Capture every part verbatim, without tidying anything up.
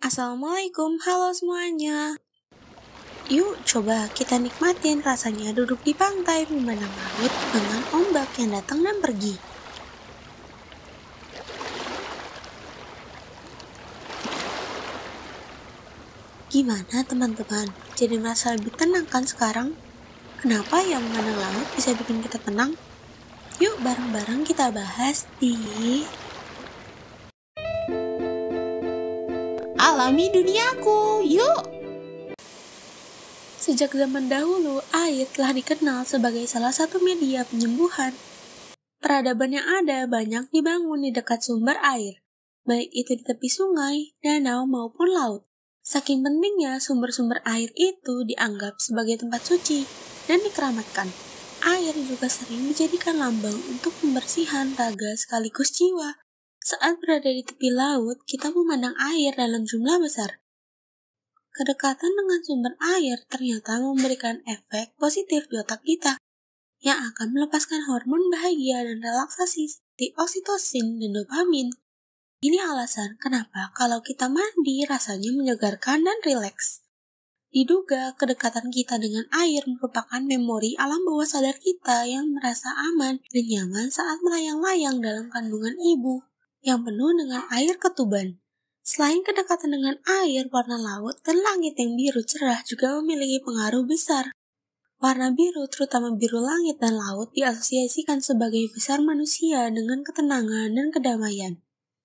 Assalamualaikum, halo semuanya. Yuk coba kita nikmatin rasanya duduk di pantai memandang laut dengan ombak yang datang dan pergi. Gimana teman-teman? Jadi merasa lebih tenang kan sekarang? Kenapa yang memandang laut bisa bikin kita tenang? Yuk bareng-bareng kita bahas di Alami duniaku, yuk! Sejak zaman dahulu, air telah dikenal sebagai salah satu media penyembuhan. Peradaban yang ada banyak dibangun di dekat sumber air, baik itu di tepi sungai, danau, maupun laut. Saking pentingnya sumber-sumber air itu dianggap sebagai tempat suci dan dikeramatkan. Air juga sering dijadikan lambang untuk pembersihan raga sekaligus jiwa. Saat berada di tepi laut, kita memandang air dalam jumlah besar. Kedekatan dengan sumber air ternyata memberikan efek positif di otak kita, yang akan melepaskan hormon bahagia dan relaksasi seperti oksitosin dan dopamin. Ini alasan kenapa kalau kita mandi rasanya menyegarkan dan rileks. Diduga kedekatan kita dengan air merupakan memori alam bawah sadar kita yang merasa aman dan nyaman saat melayang-layang dalam kandungan ibu yang penuh dengan air ketuban. Selain kedekatan dengan air, warna laut dan langit yang biru cerah juga memiliki pengaruh besar. Warna biru, terutama biru langit dan laut, diasosiasikan sebagai besar manusia dengan ketenangan dan kedamaian.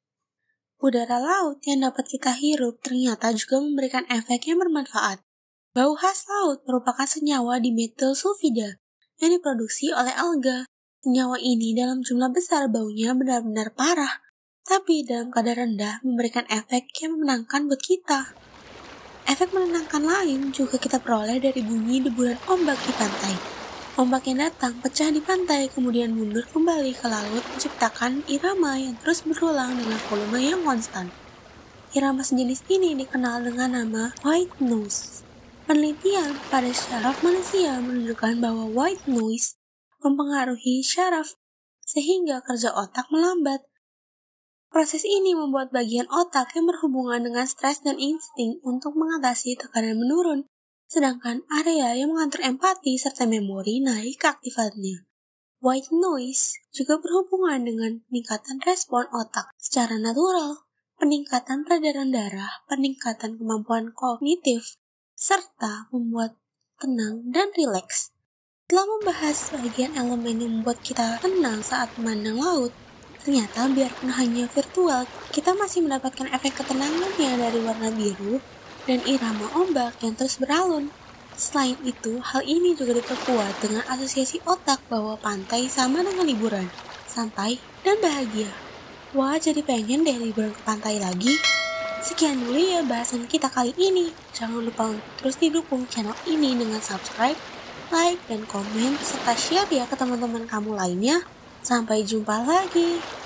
Udara laut yang dapat kita hirup ternyata juga memberikan efek yang bermanfaat. Bau khas laut merupakan senyawa dimetil sulfida yang diproduksi oleh alga. Senyawa ini dalam jumlah besar baunya benar-benar parah, tapi dalam kadar rendah memberikan efek yang menenangkan buat kita. Efek menenangkan lain juga kita peroleh dari bunyi deburan ombak di pantai. Ombak yang datang pecah di pantai kemudian mundur kembali ke laut menciptakan irama yang terus berulang dengan volume yang konstan. Irama sejenis ini dikenal dengan nama white noise. Penelitian pada syaraf manusia menunjukkan bahwa white noise mempengaruhi syaraf sehingga kerja otak melambat. Proses ini membuat bagian otak yang berhubungan dengan stres dan insting untuk mengatasi tekanan menurun, sedangkan area yang mengatur empati serta memori naik keaktifannya. White noise juga berhubungan dengan peningkatan respon otak secara natural, peningkatan peredaran darah, peningkatan kemampuan kognitif, serta membuat tenang dan rileks. Setelah membahas bagian elemen yang membuat kita tenang saat memandang laut, ternyata biarpun hanya virtual, kita masih mendapatkan efek ketenangannya dari warna biru dan irama ombak yang terus beralun. Selain itu, hal ini juga diperkuat dengan asosiasi otak bahwa pantai sama dengan liburan, santai, dan bahagia. Wah, jadi pengen deh liburan ke pantai lagi. Sekian dulu ya bahasan kita kali ini. Jangan lupa untuk terus didukung channel ini dengan subscribe, like, dan komen, serta share ya ke teman-teman kamu lainnya. Sampai jumpa lagi.